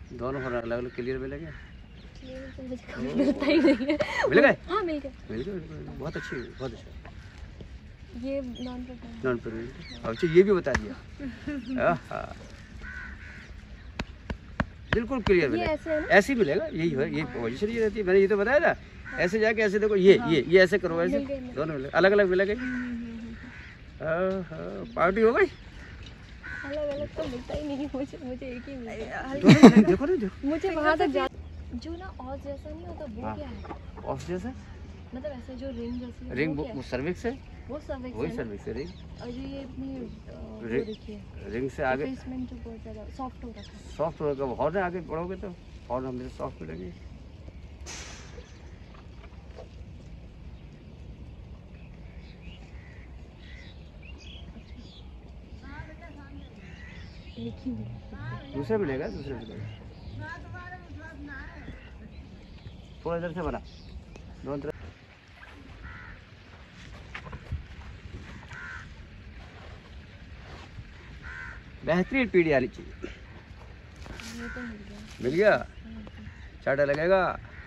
दोनों अलग अलग क्लियर मिलेंगे? तो मुझे कभी मिलता ही नहीं है। मिल गए? हाँ मिल गए। बहुत अच्छी, बहुत अच्छा। ये नॉन प्रेग्नेंट। Non pregnant. अच्छा ये भी बता दिया। बिल्कुल क्लियर मिलेगा। ऐसे ही मिलेगा, यही है, यही पोजीशन ये रहती है। मैंने ये तो बताया ना, ऐसे जाके ऐसे देखो, ये ऐसे करो, ऐसे दोनों मिलेगा, अलग अलग मिलेगा। पार्टी हो गई। अलग अलग तो मिलता ही नहीं मुझे एक ही मिलता है। देखो ना, देखो मुझे वहाँ तक जा जो ना ऑस जैसा नहीं होता वो क्या है? ऑफ जैसा मतलब ऐसे जो रिंग जैसी रिंग, वो सर्विक्स है। वो सर्विक्स वही सर्विक्स है रिंग। और जो ये अपनी वो देखिए रिंग से आगे बेसमेंट जो बहुत ज़्यादा सॉफ्ट हो रखा है। सॉफ्ट होगा, हॉर्न आगे बढ़ोगे तो हॉर्न हमेशा सॉफ्ट मिलेंगे। एक ही मिलेगा। दूसरा मिलेगा, दूसरा मिलेगा। थोड़ा इधर से बना, दोनों तरफ। बेहतरीन पीढ़ी वाली चीज। ये तो मिल गया। चार्टर लगेगा।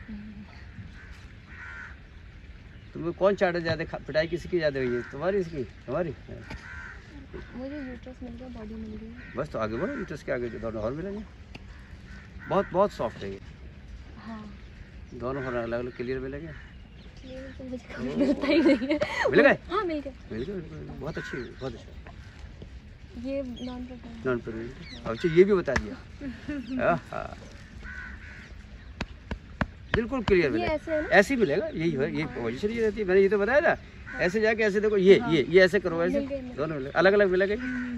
तुम्हें कौन चार्टर ज्यादा पिटाई किसकी ज्यादा हुई है, तुम्हारी इसकी? तुम्हारी। मुझे यूट्रस मिल गया, बॉडी मिल गई। बस तो आगे बढ़ो, यूट्रस के आगे दोनों और मिलेंगे। बहुत बहुत सॉफ्ट है ये। हाँ दोनों अलग अलग क्लियर मिलेंगे? तो मुझे कभी मिलता ही नहीं है। मिल गए? हाँ मिल गए। बहुत अच्छी, बहुत अच्छा। ये नॉन प्रेग्नेंट। Non pregnant. अच्छा ये भी बता दिया। बिल्कुल क्लियर मिलेगा। ऐसे ही मिलेगा, यही है, यही पोजीशन ये रहती है। मैंने ये तो बताया ना, ऐसे जाके ऐसे देखो, ये ऐसे करो, ऐसे दोनों मिलेगा, अलग अलग मिलेगा।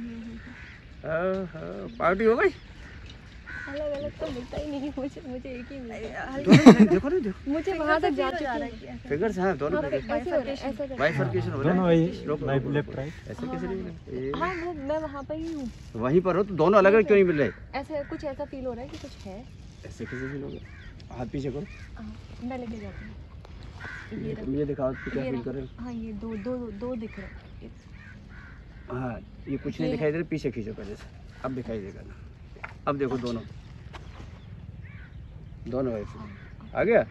पार्टी हो गई। अलग अलग तो मिलता ही नहीं मुझे एक ही मिलता है। देखो ना, देखो मुझे वहाँ तक जा चुकी है। फिगर्स हैं दोनों। बाइफरकेशन हो रहा है। लेफ्ट राइट ऐसे कैसे नहीं मिले? हाँ वो मैं वहाँ पर ही हूँ। वहीं पर हो तो दोनों अलग अलग क्यों नहीं मिल रहे? ऐसे कुछ ऐसा फील हो रहा है कि कुछ है। ऐसे कैसे फील हो गया? हाथ पीछे करो। मैं लेके जाती हूँ। ये दिखाओ क्या फील कर रहे हो? हाँ ये दो दिख रहे हैं। हाँ ये कुछ नहीं दिखाई दे रहा, पीछे खींचो पहले से, अब दिखाई देगा ना। अब देखो दोनों ऐसे आ गया।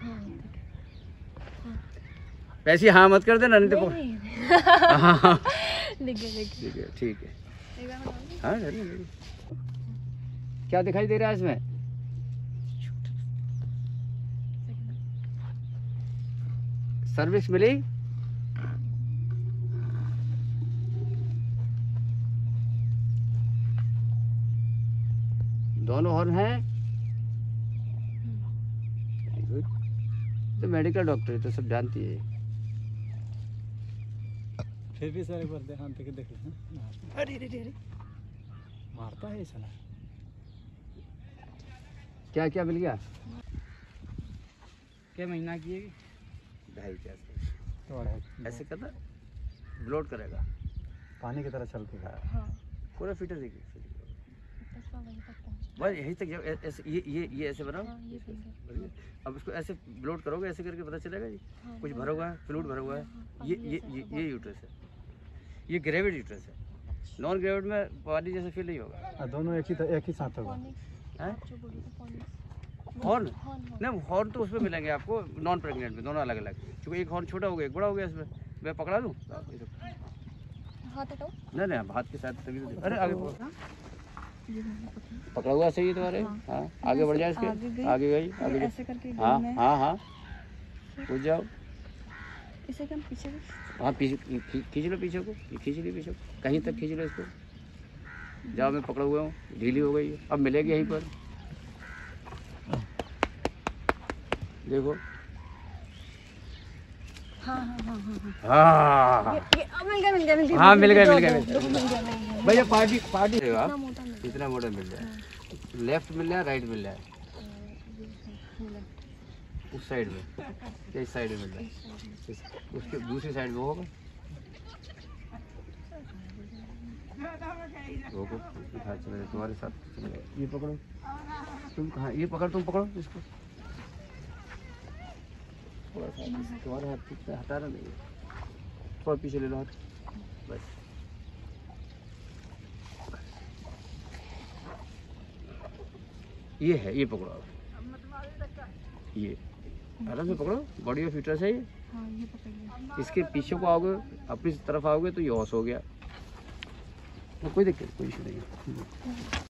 ऐसी हाँ मत कर देना, नहीं तो हाँ ठीक है। हाँ क्या दिखाई दे रहा है इसमें? सर्विस मिली? दोनों हॉर्न हैं। तो मेडिकल डॉक्टर है तो सब जानती है। फिर भी सारे पर ध्यान देके देखो। अरे मारता है साला। क्या क्या मिल गया? क्या महीना की है? 2.5 तो ऐसे करना, ब्लोड करेगा, पानी की तरह चलती है। हाँ पूरा फिटर देखिए। वहीं तक पहुँचा। बस यहीं तक ऐसे ये ऐसे बनाओ। हाँ ये फिंगर। अब इसको ऐसे ब्लोड करोगे, ऐसे करके पता चलेगा जी हाँ, कुछ भरा हुआ है, फ्लूइड भरा हुआ है। ये यूट्रस है, ये ग्रेविड यूट्रस है। नॉन ग्रेविड में पानी जैसे फील नहीं होगा। दोनों एक ही साथ होगा। हॉर्न नहीं, हॉर्न तो उसमें मिलेंगे आपको नॉन प्रेग्नेंट में, दोनों अलग अलग। क्योंकि एक हॉर्न छोटा हो गया, एक बड़ा हो गया। इसमें मैं पकड़ा दूँ? हाथ हटाओ। नहीं हाथ के साथ तभी तो। अरे आगे पकड़ा हुआ सही है तुम्हारे। हाँ आगे बढ़ जाए, इसके आगे गई, आगे ऐसे करके। हाँ कूद जाओ। इसे क्या पीछे? हाँ पीछे खींच लो, पीछे को खींच लो, पीछे कहीं तक खींच लो इसको। जाओ, मैं पकड़ा हुआ हूँ, ढीली हो गई है, अब मिलेगी यहीं पर। देखो हाँ मिल गए भैया। पार्टी आप इतना मोटा मिल जाए। लेफ्ट मिल रहा है, राइट मिल रहा है, उस साइड में, इस साइड में मिल रहा है, उसके दूसरी साइड में होगा। तुम्हारे साथ ये पकड़ो, तुम कहाँ, ये पकड़, तुम पकड़ो इसको थोड़ा सा। तुम्हारे हाथ हटा रहा नहीं, थोड़ा पीछे ले लो हाथ, बस। ये है, ये पकड़ो आप, ये आराम से पकड़ो, बॉडी ऑफ यूट्रस है ये। हाँ ये पकड़िए। इसके पीछे को आओगे, अपनी तरफ आओगे तो ये हॉस हो गया, तो कोई दिक्कत, कोई इशू नहीं है।